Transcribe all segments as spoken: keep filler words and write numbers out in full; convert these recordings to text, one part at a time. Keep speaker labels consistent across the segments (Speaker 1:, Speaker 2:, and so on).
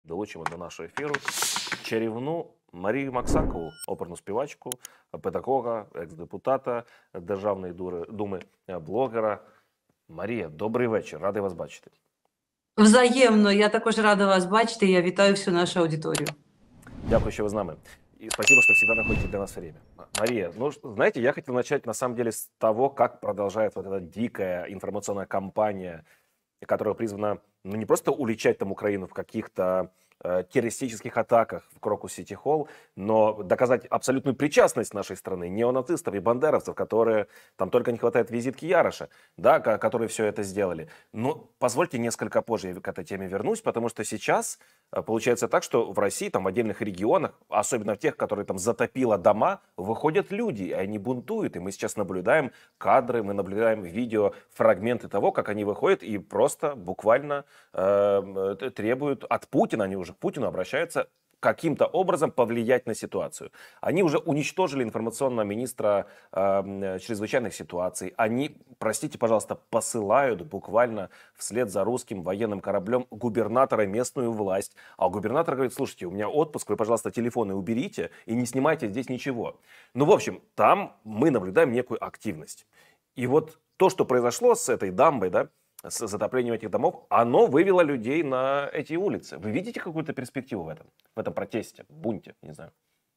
Speaker 1: долучимо до нашого ефіру чарівну Марію Максакову, оперну співачку, педагога, екс-депутата Державної думи, блогера. Марія, добрий вечір, радий вас бачити.
Speaker 2: Взаємно, я також рада вас бачити, я вітаю всю нашу аудиторию.
Speaker 1: Дякую, что вы с нами. И спасибо, что всегда находите для нас время. Мария, ну, знаете, я хотел начать, на самом деле, с того, как продолжает вот эта дикая информационная кампания, которая призвана, ну, не просто уличать там Украину в каких-то э, террористических атаках в Крокус-Сити-Холл, но доказать абсолютную причастность нашей страны неонацистов и бандеровцев, которые, там только не хватает визитки Яроша, да, которые все это сделали. Но позвольте несколько позже я к этой теме вернусь, потому что сейчас получается так, что в России, там в отдельных регионах, особенно в тех, которые там затопило дома, выходят люди, и они бунтуют. И мы сейчас наблюдаем кадры, мы наблюдаем видео, фрагменты того, как они выходят и просто буквально э, требуют от Путина, они уже к Путину обращаются, каким-то образом повлиять на ситуацию. Они уже уничтожили информационного министра э, чрезвычайных ситуаций. Они, простите, пожалуйста, посылают буквально вслед за русским военным кораблем губернатора местную власть. А губернатор говорит: слушайте, у меня отпуск, вы, пожалуйста, телефоны уберите и не снимайте здесь ничего. Ну, в общем, там мы наблюдаем некую активность. И вот то, что произошло с этой дамбой, да, с затоплением этих домов, оно вывело людей на эти улицы. Вы видите какую-то перспективу в этом, в этом протесте, бунте, не знаю?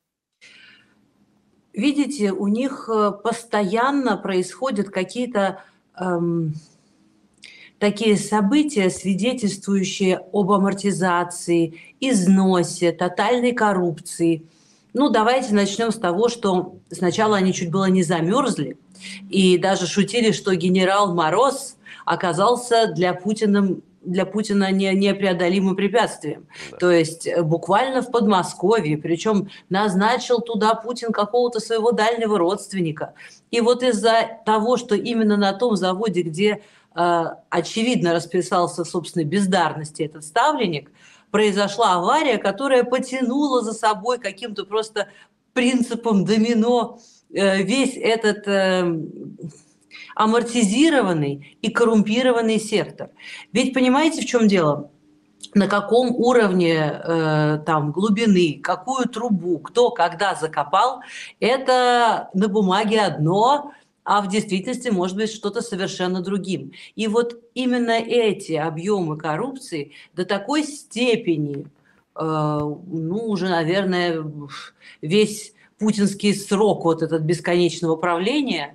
Speaker 2: Видите, у них постоянно происходят какие-то эм, такие события, свидетельствующие об амортизации, износе, тотальной коррупции. Ну, давайте начнем с того, что сначала они чуть было не замерзли, и даже шутили, что генерал Мороз оказался для Путина, для Путина не, непреодолимым препятствием. Да. То есть буквально в Подмосковье, причем назначил туда Путин какого-то своего дальнего родственника. И вот из-за того, что именно на том заводе, где э, очевидно расписался в собственной бездарности этот ставленник, произошла авария, которая потянула за собой каким-то просто принципом домино э, весь этот... Э, амортизированный и коррумпированный сектор. Ведь понимаете, в чем дело? На каком уровне э, там глубины, какую трубу, кто когда закопал, это на бумаге одно, а в действительности может быть что-то совершенно другим. И вот именно эти объемы коррупции до такой степени, э, ну уже, наверное, весь путинский срок вот этот бесконечного правления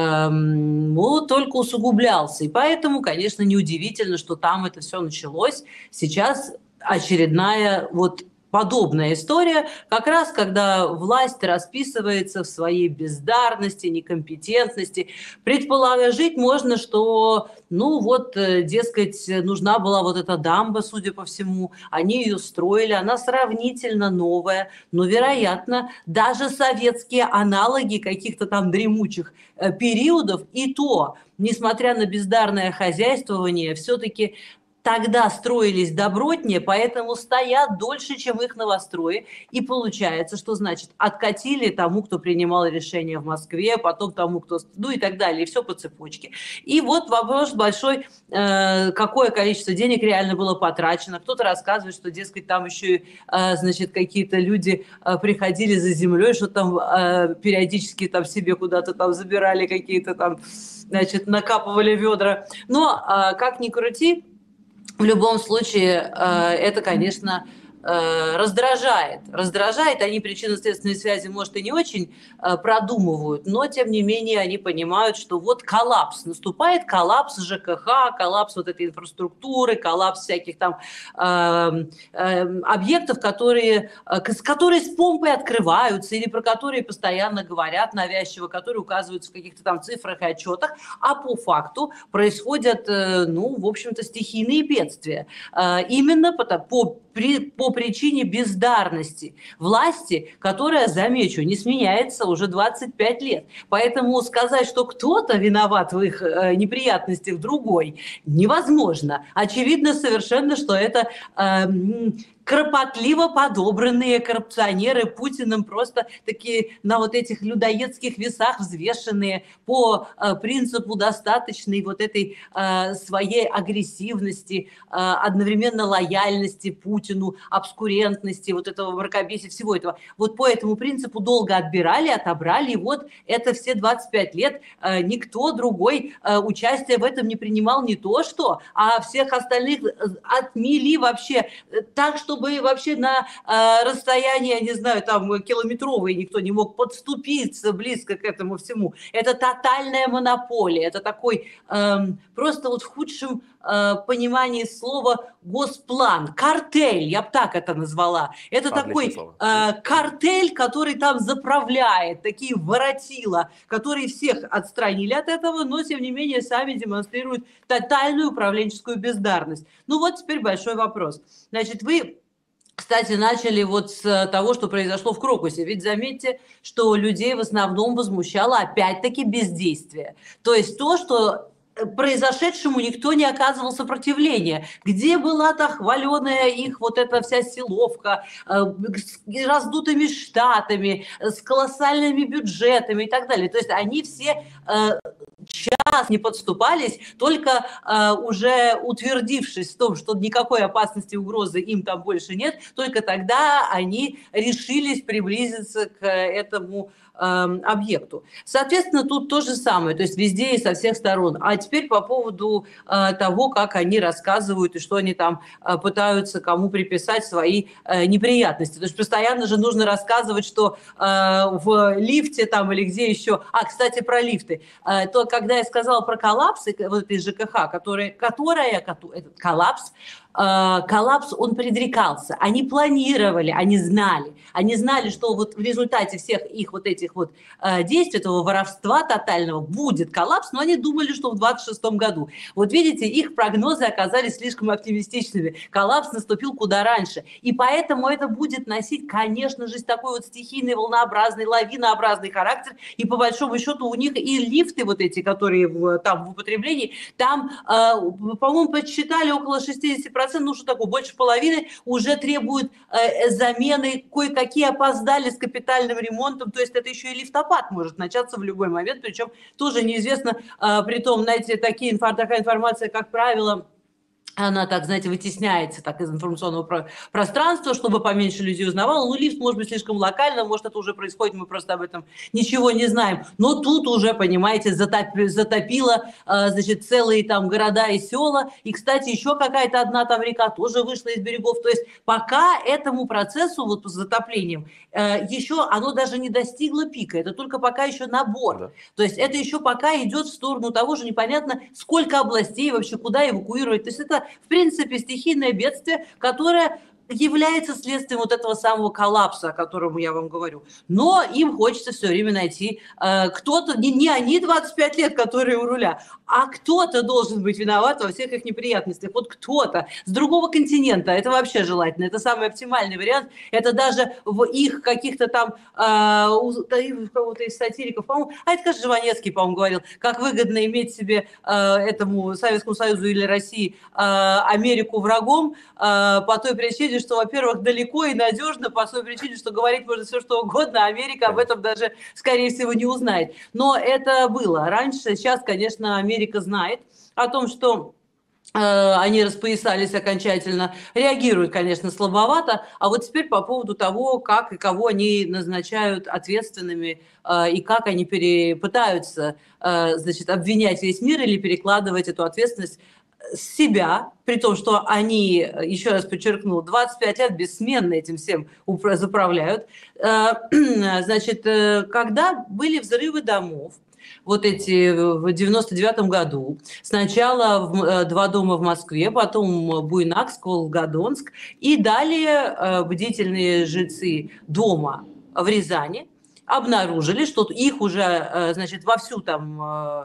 Speaker 2: ну, только усугублялся. И поэтому, конечно, неудивительно, что там это все началось. Сейчас очередная вот подобная история, как раз когда власть расписывается в своей бездарности, некомпетентности. Предположить можно, что, ну вот, дескать, нужна была вот эта дамба, судя по всему, они ее строили, она сравнительно новая, но, вероятно, даже советские аналоги каких-то там дремучих периодов, и то, несмотря на бездарное хозяйствование, все-таки тогда строились добротнее, поэтому стоят дольше, чем их новострои. И получается, что, значит, откатили тому, кто принимал решения в Москве, потом тому, кто... Ну и так далее, и все по цепочке. И вот вопрос большой, э, какое количество денег реально было потрачено. Кто-то рассказывает, что, дескать, там еще, э, значит, какие-то люди э, приходили за землей, что там э, периодически там себе куда-то там забирали какие-то там, значит, накапывали ведра. Но, э, как ни крути, в любом случае, это, конечно, раздражает. Раздражает, они причинно-следственные связи, может, и не очень продумывают, но, тем не менее, они понимают, что вот коллапс, наступает коллапс ЖКХ, коллапс вот этой инфраструктуры, коллапс всяких там э, э, объектов, которые, э, которые с помпой открываются или про которые постоянно говорят навязчиво, которые указываются в каких-то там цифрах и отчетах, а по факту происходят, э, ну, в общем-то, стихийные бедствия. Э, именно по, по При, по причине бездарности власти, которая, замечу, не сменяется уже двадцать пять лет. Поэтому сказать, что кто-то виноват в их э, неприятностях другой, невозможно. Очевидно совершенно, что это э, кропотливо подобранные коррупционеры Путиным, просто такие на вот этих людоедских весах взвешенные по э, принципу достаточной вот этой э, своей агрессивности, э, одновременно лояльности Путину, обскурентности, вот этого мракобесия, всего этого. Вот по этому принципу долго отбирали, отобрали, и вот это все двадцать пять лет э, никто другой э, участия в этом не принимал, не то что, а всех остальных отмели вообще так, чтобы вообще на э, расстоянии, я не знаю, там километровые никто не мог подступиться близко к этому всему. Это тотальная монополия, это такой э, просто вот в худшем э, понимании слова госплан, картель, я бы так это назвала. Это
Speaker 1: Отличное
Speaker 2: такой
Speaker 1: слово.
Speaker 2: э, картель, который там заправляет, такие воротила, которые всех отстранили от этого, но тем не менее сами демонстрируют тотальную управленческую бездарность. Ну вот теперь большой вопрос. Значит, вы, кстати, начали вот с того, что произошло в Крокусе. Ведь заметьте, что людей в основном возмущало опять-таки бездействие. То есть то, что произошедшему никто не оказывал сопротивления. Где была та хваленая их вот эта вся силовка э, с раздутыми штатами, с колоссальными бюджетами и так далее. То есть они все э, час не подступались, только э, уже утвердившись в том, что никакой опасности, угрозы им там больше нет, только тогда они решились приблизиться к этому объекту. Соответственно, тут то же самое, то есть везде и со всех сторон. А теперь по поводу э, того, как они рассказывают и что они там э, пытаются кому приписать свои э, неприятности. То есть постоянно же нужно рассказывать, что э, в лифте там или где еще... А, кстати, про лифты. Э, то, когда я сказала про коллапсы, вот этой ЖКХ, который, которая, этот коллапс, коллапс, он предрекался. Они планировали, они знали. Они знали, что вот в результате всех их вот этих вот действий, этого воровства тотального, будет коллапс, но они думали, что в двадцать шестом году. Вот видите, их прогнозы оказались слишком оптимистичными. Коллапс наступил куда раньше. И поэтому это будет носить, конечно же, такой вот стихийный, волнообразный, лавинообразный характер. И по большому счету у них и лифты вот эти, которые в, там в употреблении, там, э, по-моему, подсчитали около шестьдесят процентов, ну что такое, больше половины уже требуют э, замены, кое-какие опоздали с капитальным ремонтом, то есть это еще и лифтопад может начаться в любой момент, причем тоже неизвестно, э, при том, знаете, такие, такая информация, как правило, она, так, знаете, вытесняется так из информационного про- пространства, чтобы поменьше людей узнавало. Ну, лифт может быть слишком локально, может, это уже происходит, мы просто об этом ничего не знаем. Но тут уже, понимаете, затоп- затопило, э, значит, целые там города и села. И, кстати, еще какая-то одна там река тоже вышла из берегов. То есть пока этому процессу вот с затоплением э, еще оно даже не достигло пика. Это только пока еще набор.
Speaker 1: Да.
Speaker 2: То есть это еще пока идет в сторону того же, непонятно, сколько областей вообще, куда эвакуировать. То есть это, в принципе, стихийное бедствие, которое является следствием вот этого самого коллапса, о котором я вам говорю. Но им хочется все время найти э, кто-то, не, не они двадцать пять лет, которые у руля, а кто-то должен быть виноват во всех их неприятностях. Вот кто-то с другого континента, это вообще желательно, это самый оптимальный вариант. Это даже в их каких-то там, э, у кого-то из сатириков, по-моему, а это, кажется, Жванецкий, по-моему, говорил, как выгодно иметь себе э, этому Советскому Союзу или России э, Америку врагом э, по той причине, что, во-первых, далеко и надежно, по той причине, что говорить можно все, что угодно, а Америка об этом даже, скорее всего, не узнает. Но это было раньше. Сейчас, конечно, Америка знает о том, что э, они распоясались окончательно. Реагируют, конечно, слабовато. А вот теперь по поводу того, как и кого они назначают ответственными э, и как они пере, пытаются э, значит, обвинять весь мир или перекладывать эту ответственность с себя, при том, что они, еще раз подчеркну, двадцать пять лет бессменно этим всем заправляют. Значит, когда были взрывы домов, вот эти в девяносто девятом году, сначала в, два дома в Москве, потом Буйнакск, Волгодонск, и далее бдительные жильцы дома в Рязани обнаружили, что их уже, значит, вовсю там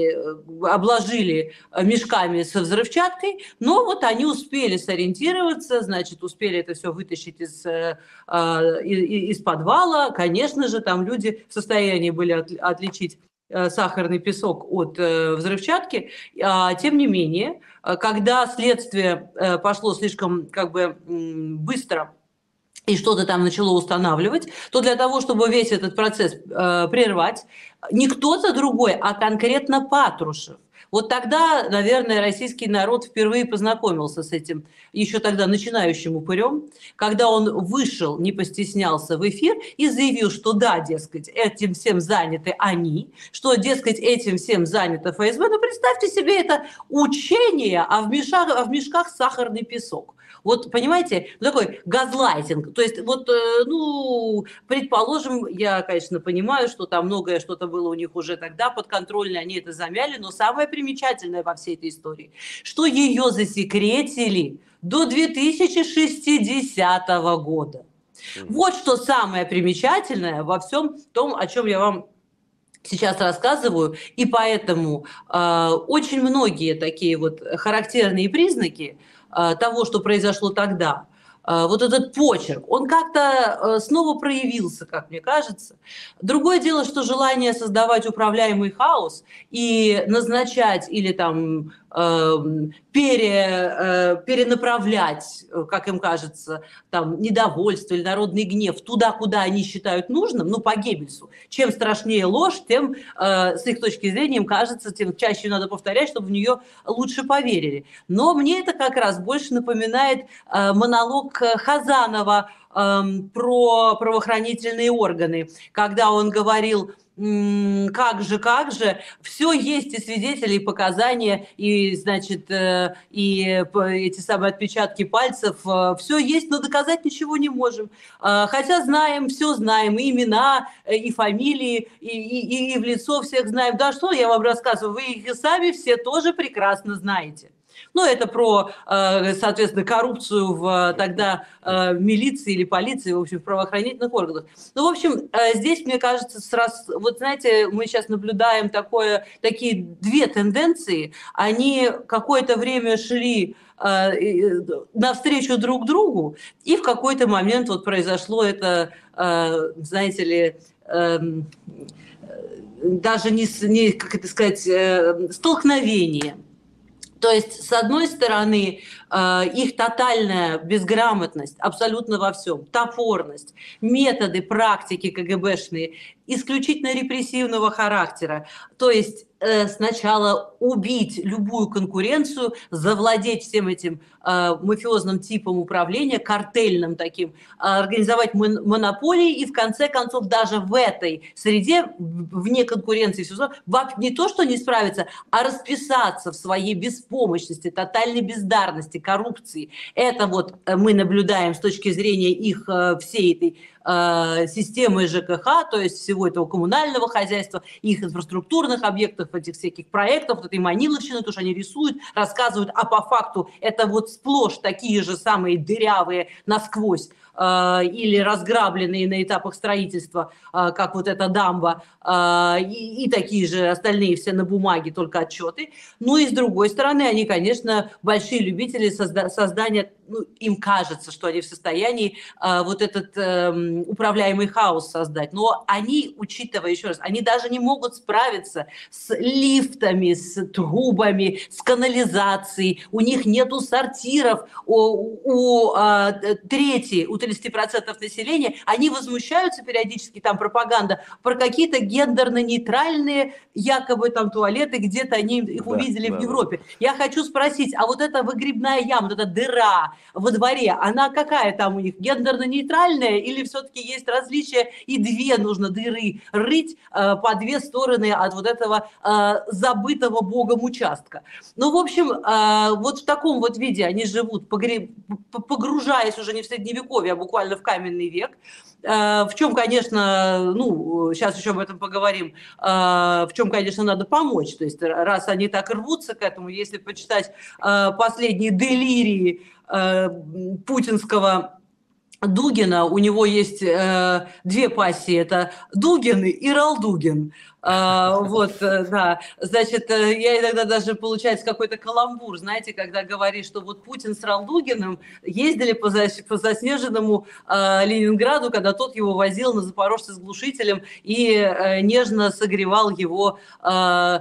Speaker 2: обложили мешками со взрывчаткой, но вот они успели сориентироваться, значит, успели это все вытащить из, из подвала. Конечно же, там люди в состоянии были отличить э, сахарный песок от э, взрывчатки. А, тем не менее, э, когда следствие э, пошло слишком как бы м, быстро и что-то там начало устанавливать, то для того, чтобы весь этот процесс э, прервать, не кто-то другой, а конкретно Патрушев. Вот тогда, наверное, российский народ впервые познакомился с этим еще тогда начинающим упырем, когда он вышел, не постеснялся в эфир и заявил, что да, дескать, этим всем заняты они, что, дескать, этим всем занято эф эс бэ. Ну, представьте себе это учение, а в мешках, а в мешках сахарный песок. Вот, понимаете, такой газлайтинг. То есть, вот, ну, предположим, я, конечно, понимаю, что там многое что-то было у них уже тогда подконтрольно, они это замяли, но самое примечательное во всей этой истории, что ее засекретили до две тысячи шестидесятого года. Вот что самое примечательное во всем том, о чем я вам сейчас рассказываю, и поэтому э, очень многие такие вот характерные признаки э, того, что произошло тогда, э, вот этот почерк, он как-то э, снова проявился, как мне кажется. Другое дело, что желание создавать управляемый хаос и назначать или там э, пере, э, перенаправлять, как им кажется, там, недовольство или народный гнев туда, куда они считают нужным, ну, по Геббельсу. Чем страшнее ложь, тем, э, с их точки зрения, им кажется, тем чаще надо повторять, чтобы в нее лучше поверили. Но мне это как раз больше напоминает э, монолог Хазанова э, про правоохранительные органы, когда он говорил: как же, как же, все есть, и свидетели, и показания, и, значит, и эти самые отпечатки пальцев, все есть, но доказать ничего не можем. Хотя знаем, все знаем, и имена, и фамилии, и, и, и в лицо всех знаем. Да что я вам рассказываю, вы их и сами все тоже прекрасно знаете. Ну, это про, соответственно, коррупцию в тогда милиции или полиции, в общем, в правоохранительных органах. Ну, в общем, здесь, мне кажется, сразу, вот знаете, мы сейчас наблюдаем такое, такие две тенденции. Они какое-то время шли навстречу друг другу, и в какой-то момент вот произошло это, знаете ли, даже не, не как это сказать, столкновение. То есть, с одной стороны, их тотальная безграмотность абсолютно во всем, топорность, методы, практики ка гэ бэшные исключительно репрессивного характера. То есть э, сначала убить любую конкуренцию, завладеть всем этим э, мафиозным типом управления, картельным таким, э, организовать мон- монополии и в конце концов даже в этой среде, вне конкуренции, не то что не справиться, а расписаться в своей беспомощности, тотальной бездарности, коррупции. Это вот мы наблюдаем с точки зрения их э, всей этой э, системы жэ ка ха, то есть всего этого коммунального хозяйства, их инфраструктурных объектов, этих всяких проектов, вот этой маниловщины, то, что они рисуют, рассказывают, а по факту это вот сплошь такие же самые дырявые насквозь э, или разграбленные на этапах строительства, э, как вот эта дамба, э, и, и такие же остальные все на бумаге, только отчеты. Ну и с другой стороны, они, конечно, большие любители созда- создания, ну, им кажется, что они в состоянии э, вот этот э, управляемый хаос создать. Но они, учитывая, еще раз, они даже не могут справиться с лифтами, с трубами, с канализацией. У них нету сортиров. У, у а, трети, у тридцати процентов населения, они возмущаются периодически, там пропаганда, про какие-то гендерно-нейтральные якобы там туалеты, где-то они их да, увидели да, в Европе. Да. Я хочу спросить, а вот эта выгребная яма, вот эта дыра во дворе, она какая там у них, гендерно-нейтральная или все-таки есть различия и две нужно дыры рыть э, по две стороны от вот этого э, забытого богом участка? Ну, в общем, э, вот в таком вот виде они живут, погреб... погружаясь уже не в средневековье, а буквально в каменный век. Э, в чем, конечно, ну, сейчас еще об этом поговорим, э, в чем, конечно, надо помочь. То есть раз они так рвутся к этому, если почитать э, последние делирии э, путинского Дугина, у него есть э, две пассии, это Дугин и Ралдугин. А, вот, э, да. Значит, э, я иногда даже получается какой-то каламбур, знаете, когда говоришь, что вот Путин с Ралдугиным ездили по, зас- по заснеженному э, Ленинграду, когда тот его возил на Запорожце с глушителем и э, нежно согревал его, э, э,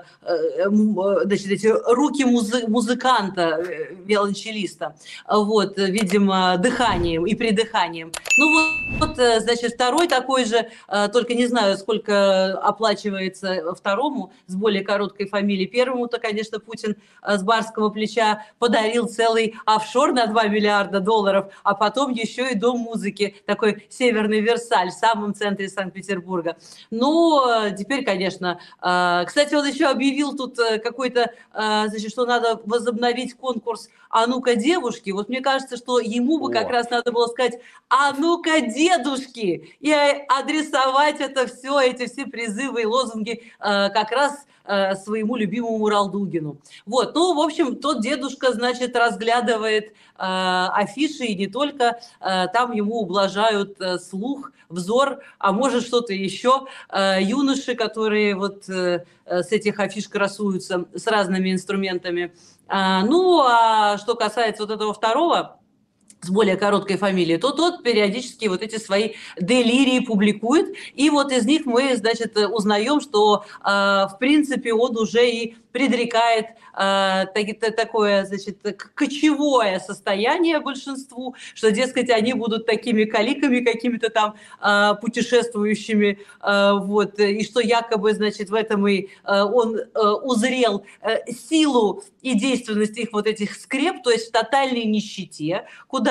Speaker 2: м, э, значит, эти руки музы- музыканта, э, виолончелиста, вот, э, видимо, дыханием и придыханием. Ну вот, вот, э, значит, второй такой же, э, только не знаю, сколько оплачивается второму с более короткой фамилией. Первому-то, конечно, Путин э, с барского плеча подарил целый офшор на два миллиарда долларов, а потом еще и дом музыки, такой северный Версаль в самом центре Санкт-Петербурга. Ну, э, теперь, конечно, э, кстати, он еще объявил тут э, какой-то, э, значит, что надо возобновить конкурс «А ну-ка, девушки». Вот мне кажется, что ему бы как
Speaker 1: О,
Speaker 2: раз надо было сказать «А ну-ка, дедушки!» и э, адресовать это все, эти все призывы и лозунги э, как раз э, своему любимому Ралдугину. Вот, ну, в общем, тот дедушка, значит, разглядывает э, афиши, и не только, э, там ему ублажают э, слух, взор, а может что-то еще. Э, юноши, которые вот э, э, с этих афиш красуются с разными инструментами. А, ну, а что касается вот этого второго, с более короткой фамилией, то тот периодически вот эти свои делирии публикует, и вот из них мы, значит, узнаем, что, э, в принципе, он уже и предрекает э, так, такое, значит, кочевое состояние большинству, что, дескать, они будут такими каликами какими-то там э, путешествующими, э, вот, и что якобы, значит, в этом и э, он э, узрел э, силу и действенность их вот этих скреп, то есть в тотальной нищете,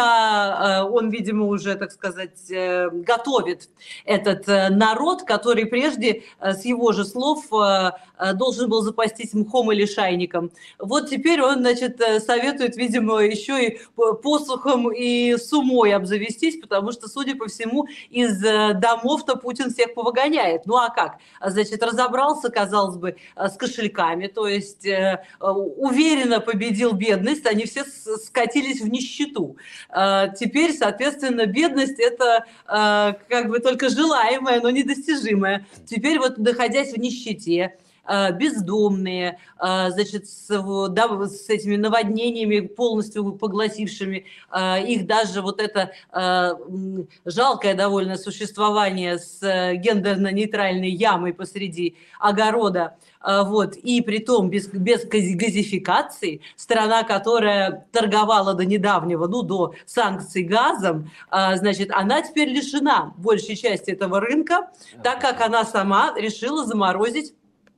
Speaker 2: куда э, он, видимо, уже, так сказать, э, готовит этот э, народ, который прежде, э, с его же слов, э, э, должен был запастись мхом или шайником. Вот теперь он, значит, э, советует, видимо, еще и посухом и сумой обзавестись, потому что, судя по всему, из э, домов-то Путин всех повыгоняет. Ну а как? Значит, разобрался, казалось бы, э, с кошельками, то есть э, э, уверенно победил бедность, они все с- скатились в нищету. Э, Теперь, соответственно, бедность – это э, как бы только желаемое, но недостижимое. Теперь вот, находясь в нищете, э, бездомные, э, значит, с, в- да, с этими наводнениями, полностью поглотившими э, их, даже вот это э, м, жалкое довольно существование с э, гендерно-нейтральной ямой посреди огорода, а, вот, и притом без, без гази- газификации, страна, которая торговала до недавнего, ну, до санкций газом, а, значит, она теперь лишена большей части этого рынка, так как она сама решила заморозить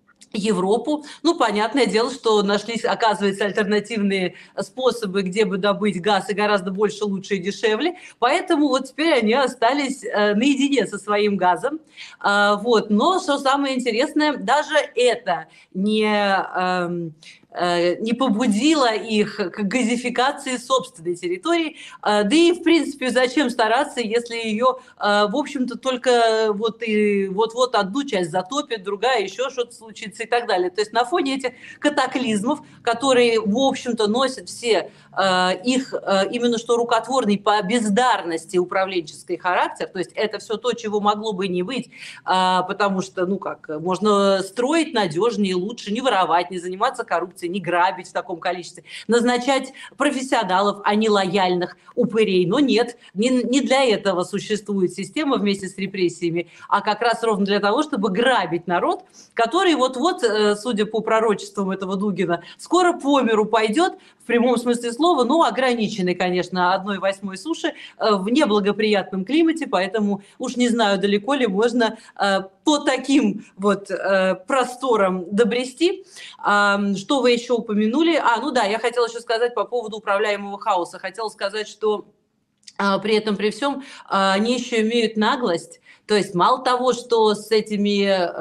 Speaker 2: Европу. Ну, понятное дело, что нашлись, оказывается, альтернативные способы, где бы добыть газ, и гораздо больше, лучше и дешевле. Поэтому вот теперь они остались э, наедине со своим газом. А, вот. Но, что самое интересное, даже это не, эм, э, не побудило их к газификации собственной территории. А, да и, в принципе, зачем стараться, если ее, э, в общем-то, только вот и вот-вот одну часть затопит, другая еще что-то случится и так далее. То есть на фоне этих катаклизмов, которые, в общем-то, носят все э, их э, именно что рукотворный по бездарности управленческий характер, то есть это все то, чего могло бы не быть, а, потому что, ну как, можно строить надежнее, лучше, не воровать, не заниматься коррупцией, не грабить в таком количестве, назначать профессионалов, а не лояльных упырей. Но нет, не, не для этого существует система вместе с репрессиями, а как раз ровно для того, чтобы грабить народ, который вот-вот, э, судя по пророчествам этого Дугина, скоро по миру пойдет, в прямом смысле слова, но ограниченный, конечно, одной восьмой суши, э, в неблагоприятном климате, поэтому уж не знаю, далеко ли можно э, по таким вот э, просторам добрести. А, что вы еще упомянули? А, ну да, я хотела еще сказать по поводу управляемого хаоса. Хотела сказать, что а, при этом, при всем, а, они еще имеют наглость. То есть мало того, что с этими,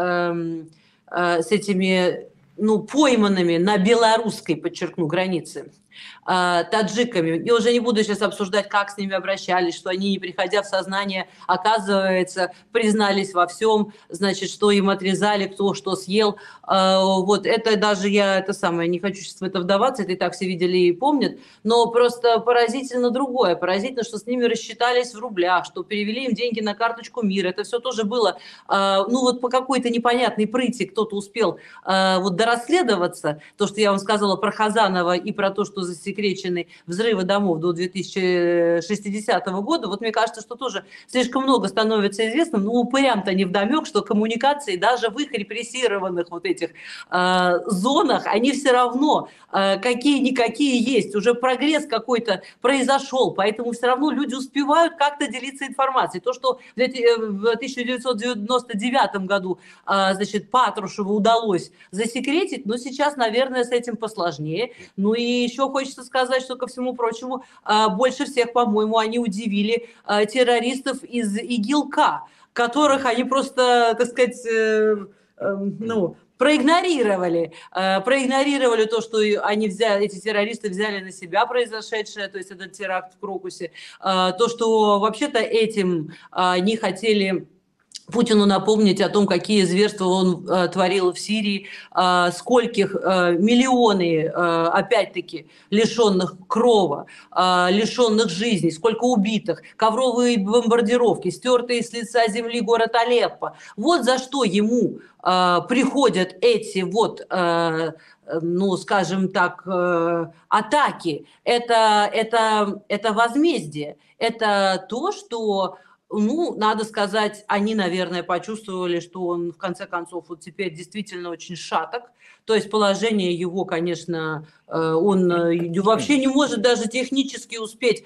Speaker 2: эм, э, с этими ну, пойманными на белорусской, подчеркну, границе э, таджиками. И уже не буду сейчас обсуждать, как с ними обращались, что они, не приходя в сознание, оказывается, признались во всем, значит, что им отрезали, кто что съел. Э, вот это даже я, это самое, не хочу сейчас в это вдаваться, это и так все видели и помнят, но просто поразительно другое. Поразительно, что с ними рассчитались в рублях, что перевели им деньги на карточку мира. Это все тоже было, э, ну вот по какой-то непонятной прыти кто-то успел э, вот дорасследоваться. То, что я вам сказала про Хазанова и про то, что засекречены взрывы домов до две тысячи шестидесятого года, вот мне кажется, что тоже слишком много становится известным, но упырям-то не вдомек, что коммуникации даже в их репрессированных вот этих э, зонах, они все равно э, какие-никакие есть, уже прогресс какой-то произошел, поэтому все равно люди успевают как-то делиться информацией. То, что в тысяча девятьсот девяносто девятом году э, значит, Патрушеву удалось засекретить, но сейчас, наверное, с этим посложнее. Ну и еще хочется сказать, что, ко всему прочему, э, больше всех, по-моему, они удивили э, террористов из ИГИЛ-К, которых они просто, так сказать, э, э, ну, проигнорировали, э, проигнорировали то, что они взяли, эти террористы взяли на себя произошедшее, то есть этот теракт в Крокусе, э, то, что вообще-то этим э, не хотели Путину напомнить о том, какие зверства он э, творил в Сирии, э, скольких э, миллионы, э, опять-таки, лишенных крова, э, лишенных жизни, сколько убитых, ковровые бомбардировки, стертые с лица земли город Алеппо. Вот за что ему э, приходят эти вот, э, ну, скажем так, э, атаки. Это, это, это возмездие. Это то, что... Ну, надо сказать, они, наверное, почувствовали, что он, в конце концов, вот теперь действительно очень шаток. То есть положение его, конечно, он вообще не может даже технически успеть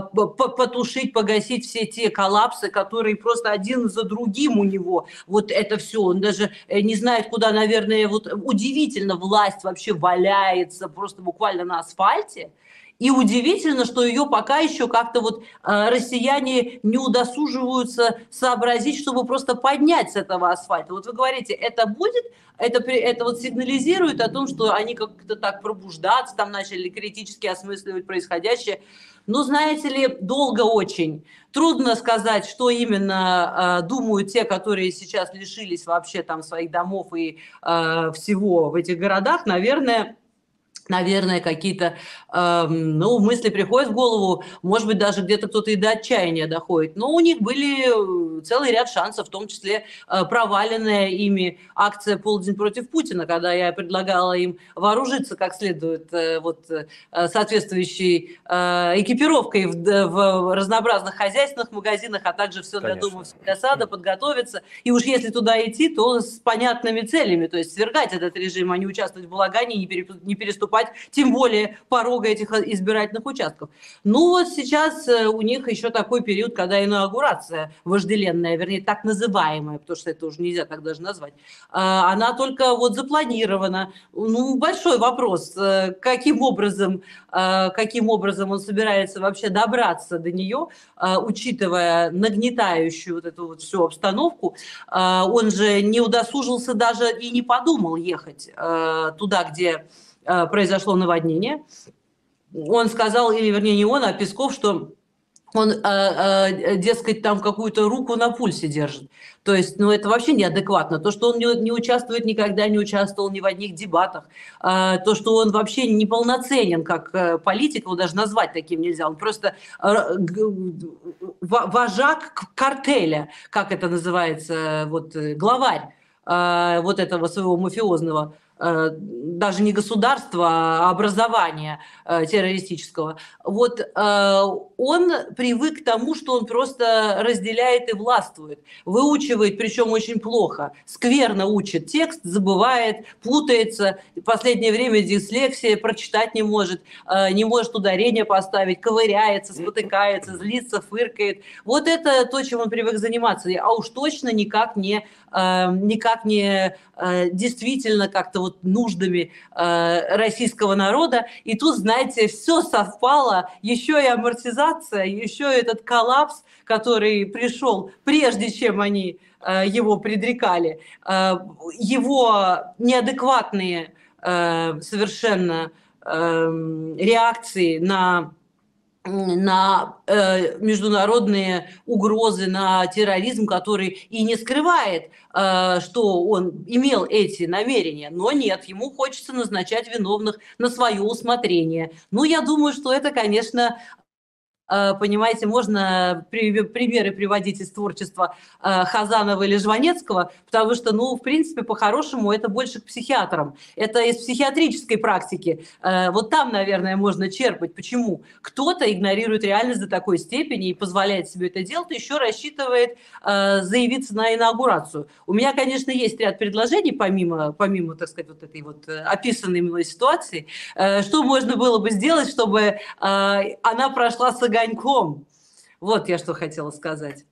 Speaker 2: потушить, погасить все те коллапсы, которые просто один за другим у него. Вот это все. Он даже не знает, куда, наверное, вот удивительно, власть вообще валяется просто буквально на асфальте. И удивительно, что ее пока еще как-то вот э, россияне не удосуживаются сообразить, чтобы просто поднять с этого асфальта. Вот вы говорите, это будет, это, это вот сигнализирует о том, что они как-то так пробуждаться, там начали критически осмысливать происходящее. Но, знаете ли, долго очень. Трудно сказать, что именно э, думают те, которые сейчас лишились вообще там своих домов и э, всего в этих городах. Наверное... Наверное, какие-то э, ну, мысли приходят в голову, может быть, даже где-то кто-то и до отчаяния доходит. Но у них были целый ряд шансов, в том числе э, проваленная ими акция «Полдень против Путина», когда я предлагала им вооружиться как следует э, вот, э, соответствующей э, экипировкой в, в разнообразных хозяйственных магазинах, а также все для дома, все для сада, подготовиться. И уж если туда идти, то с понятными целями, то есть свергать этот режим, а не участвовать в балагане, не переступать тем более порога этих избирательных участков. Ну вот сейчас у них еще такой период, когда инаугурация вожделенная, вернее, так называемая, потому что это уже нельзя так даже назвать, она только вот запланирована. Ну, большой вопрос, каким образом, каким образом он собирается вообще добраться до нее, учитывая нагнетающую вот эту вот всю обстановку. Он же не удосужился даже и не подумал ехать туда, где произошло наводнение. Он сказал, или вернее не он, а Песков, что он, э, э, дескать, там какую-то руку на пульсе держит. То есть, ну, это вообще неадекватно. То, что он не, не участвует, никогда не участвовал ни в одних дебатах, э, то, что он вообще неполноценен как э, политик, его даже назвать таким нельзя. Он просто э, вожак картеля, как это называется, вот, главарь э, вот этого своего мафиозного, даже не государства, а образования э, террористического. Вот э, он привык к тому, что он просто разделяет и властвует, выучивает, причем очень плохо, скверно учит текст, забывает, путается, в последнее время дислексия, прочитать не может, э, не может ударение поставить, ковыряется, спотыкается, злится, фыркает. Вот это то, чем он привык заниматься, а уж точно никак не, э, никак не э, действительно как-то вот нуждами э, российского народа. И тут, знаете, все совпало, еще и амортизация, еще и этот коллапс, который пришел, прежде чем они э, его предрекали, э, его неадекватные э, совершенно эм, реакции на на э, международные угрозы, на терроризм, который и не скрывает, э, что он имел эти намерения. Но нет, ему хочется назначать виновных на свое усмотрение. Ну, я думаю, что это, конечно, э, понимаете, можно при- примеры приводить из творчества э, Хазанова или Жванецкого, потому что, ну, в принципе, по-хорошему, это больше к психиатрам. Это из психиатрической практики. Э, вот там, наверное, можно черпать. Почему? Кто-то игнорирует реальность до такой степени и позволяет себе это делать, еще рассчитывает э, заявиться на инаугурацию. У меня, конечно, есть ряд предложений, помимо, помимо, так сказать, вот этой вот э, описанной мной ситуации, э, что можно было бы сделать, чтобы э, она прошла с огоньком. Вот я что хотела сказать.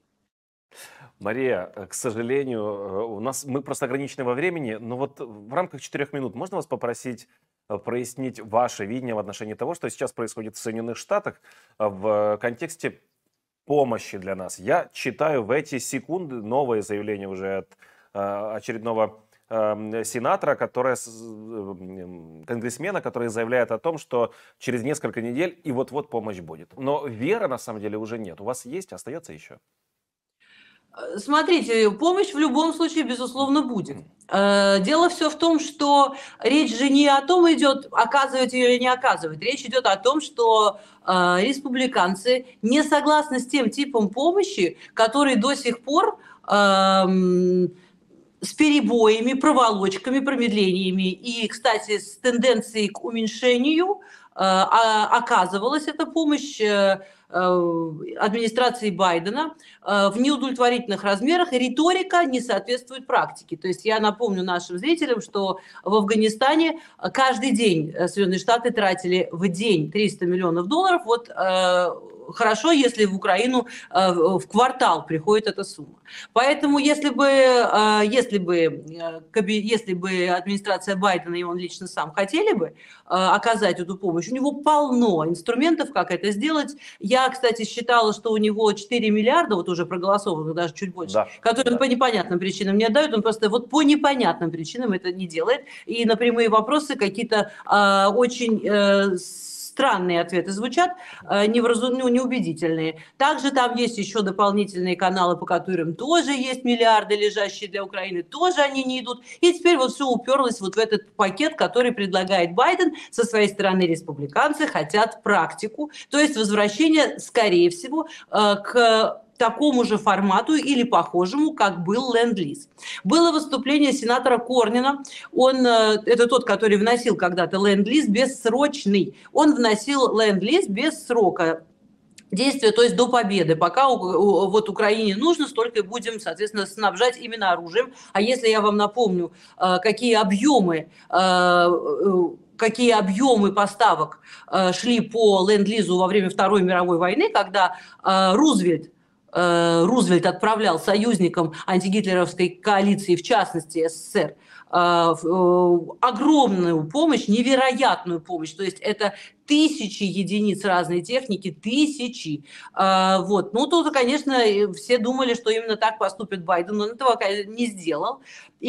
Speaker 1: Мария, э, к сожалению, э, у нас мы просто ограничены во времени, но вот в рамках четырех минут можно вас попросить э, прояснить ваше видение в отношении того, что сейчас происходит в Соединенных Штатах э, в контексте помощи для нас. Я читаю в эти секунды новое заявление уже от э, очередного э, сенатора, которое, с- э, конгрессмена, который заявляет о том, что через несколько недель и вот-вот помощь будет. Но веры на самом деле уже нет. У вас есть, остается еще?
Speaker 2: Э, Смотрите, помощь в любом случае, безусловно, будет. Э, Дело все в том, что речь же не о том идет, оказывать ее или не оказывать. Речь идет о том, что э, республиканцы не согласны с тем типом помощи, который до сих пор эм, с перебоями, проволочками, промедлениями и, кстати, с тенденцией к уменьшению э, а- оказывалась эта помощь э, э, администрации Байдена э, в неудовлетворительных размерах, и риторика не соответствует практике. То есть я напомню нашим зрителям, что в Афганистане каждый день э, Соединенные Штаты тратили в день триста миллионов долларов. Вот э, хорошо, если в Украину э, в квартал приходит эта сумма. Поэтому если бы, э, если бы, э, каби- если бы администрация Байдена и он лично сам хотели бы э, оказать эту помощь, у него полно инструментов, как это сделать. Я, кстати, считала, что у него четыре миллиарда, вот уже проголосовано, даже чуть больше,
Speaker 1: Да,
Speaker 2: которые он
Speaker 1: да.
Speaker 2: по непонятным причинам не отдает, он просто вот по непонятным причинам это не делает. И на прямые вопросы какие-то э, очень э, странные ответы звучат, э, невразу- ну, неубедительные. Также там есть еще дополнительные каналы, по которым тоже есть миллиарды, лежащие для Украины, тоже они не идут. И теперь вот все уперлось вот в этот пакет, который предлагает Байден. Со своей стороны республиканцы хотят практику, то есть возвращение, скорее всего, э, к такому же формату или похожему, как был ленд-лиз. Было выступление сенатора Корнина, он, э, это тот, который вносил когда-то ленд-лиз бессрочный, он вносил ленд-лиз без срока действия, то есть до победы. Пока у, у- вот Украине нужно, столько и будем, соответственно, снабжать именно оружием. А если я вам напомню, э, какие объемы э, э, какие объемы поставок э, шли по ленд-лизу во время Второй мировой войны, когда э, Рузвельт э, Рузвельт отправлял союзникам антигитлеровской коалиции, в частности СССР, э, в- э, огромную помощь, невероятную помощь. То есть это тысячи единиц разной техники, тысячи. А, вот. Ну, тут, конечно, и все думали, что именно так поступит Байден, но он этого конечно, не сделал.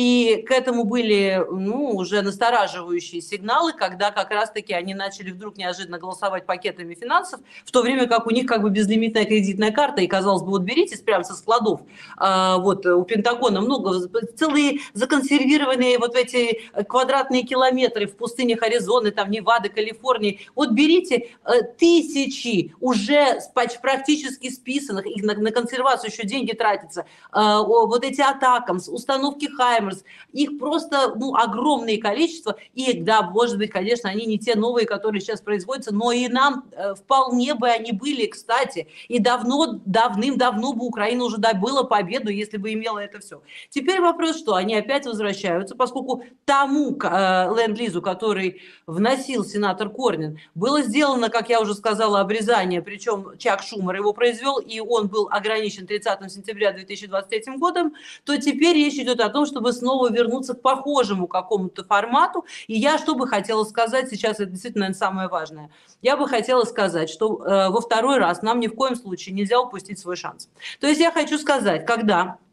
Speaker 2: И к этому были ну, уже настораживающие сигналы, когда как раз-таки они начали вдруг неожиданно голосовать пакетами финансов, в то время как у них как бы безлимитная кредитная карта, и казалось бы, вот берите прямо со складов, а, вот у Пентагона много, целые законсервированные вот эти квадратные километры в пустынях Аризоны, там Невады, Калифорнии, вот берите э, тысячи уже спач- практически списанных, их на, на консервацию еще деньги тратятся, э, о, вот эти атакамс, установки Хаймерс, их просто ну, огромное количество, и да, может быть, конечно, они не те новые, которые сейчас производятся, но и нам э, вполне бы они были, кстати, и давно, давным-давно бы Украина уже добыла победу, если бы имела это все. Теперь вопрос, что они опять возвращаются, поскольку тому э, ленд-лизу, который вносил сенатор Корнин, было сделано, как я уже сказала, обрезание, причем Чак Шумер его произвел, и он был ограничен тридцатого сентября две тысячи двадцать третьего годом, то теперь речь идет о том, чтобы снова вернуться к похожему какому-то формату. И я что бы хотела сказать, сейчас это действительно наверное, самое важное, я бы хотела сказать, что э, во второй раз нам ни в коем случае нельзя упустить свой шанс. То есть я хочу сказать, когда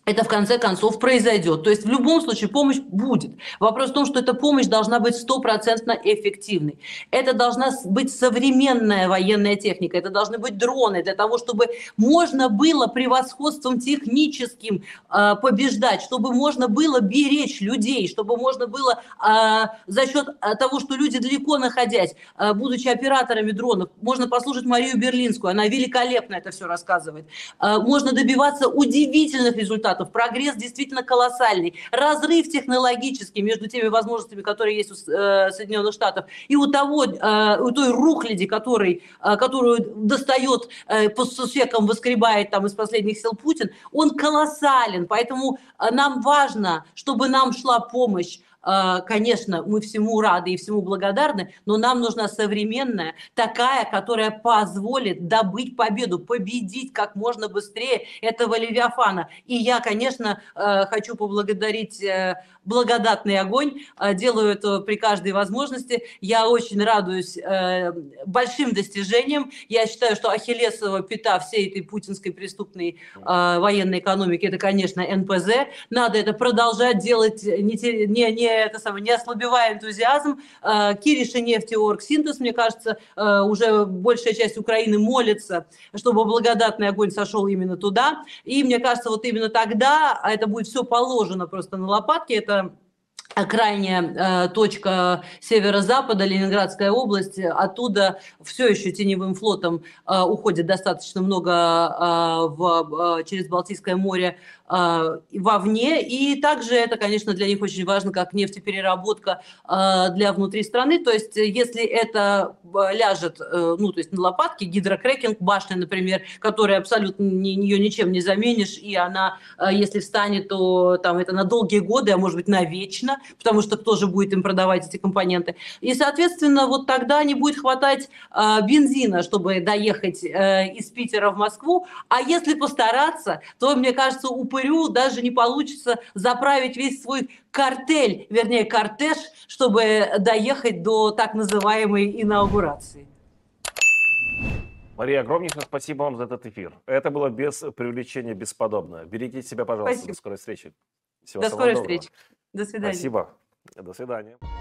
Speaker 2: это в конце концов произойдет. То есть в любом случае помощь будет. Вопрос в том, что эта помощь должна быть стопроцентно эффективной. Это должна быть современная военная техника, это должны быть дроны для того, чтобы можно было превосходством техническим э, побеждать, чтобы можно было беречь людей, чтобы можно было э, за счет того, что люди далеко находясь, э, будучи операторами дронов, можно послушать Марию Берлинскую, она великолепно это все рассказывает, э, можно добиваться удивительных результатов. Прогресс действительно колоссальный. Разрыв технологический между теми возможностями, которые есть у э, Соединенных Штатов, и у, того, э, у той рухляди, который, э, которую достает, э, по сусекам выскребает там из последних сил Путин, он колоссален. Поэтому э, нам важно, чтобы нам шла помощь. Конечно, мы всему рады и всему благодарны, но нам нужна современная, такая, которая позволит добыть победу, победить как можно быстрее этого Левиафана. И я, конечно, хочу поблагодарить благодатный огонь, делаю это при каждой возможности. Я очень радуюсь большим достижениям. Я считаю, что ахиллесова пята всей этой путинской преступной военной экономики, это, конечно, эн пэ зэ. Надо это продолжать делать, не, не, не, это самое, не ослабевая энтузиазм. Кириш и нефтеоргсинтез, мне кажется, уже большая часть Украины молится, чтобы благодатный огонь сошел именно туда. И мне кажется, вот именно тогда это будет все положено просто на лопатки. Это крайняя э, точка северо-запада, Ленинградская область, оттуда все еще теневым флотом э, уходит достаточно много э, в, э, через Балтийское море э, вовне, и также это, конечно, для них очень важно, как нефтепереработка э, для внутри страны, то есть если это ляжет, э, ну, то есть на лопатки, гидрокрекинг, башня, например, которая абсолютно ни, ее ничем не заменишь, и она, э, если встанет, то там это на долгие годы, а может быть навечно, потому что кто же будет им продавать эти компоненты. И, соответственно, вот тогда не будет хватать э, бензина, чтобы доехать э, из Питера в Москву. А если постараться, то, мне кажется, упырю даже не получится заправить весь свой картель, вернее, кортеж, чтобы доехать до так называемой инаугурации.
Speaker 1: Мария, огромнейшее спасибо вам за этот эфир. Это было без привлечения бесподобно. Берегите себя, пожалуйста.
Speaker 2: Спасибо.
Speaker 1: До скорой встречи. Всего
Speaker 2: До
Speaker 1: самого
Speaker 2: скорой
Speaker 1: доброго.
Speaker 2: встречи. До свидания.
Speaker 1: Спасибо. До свидания.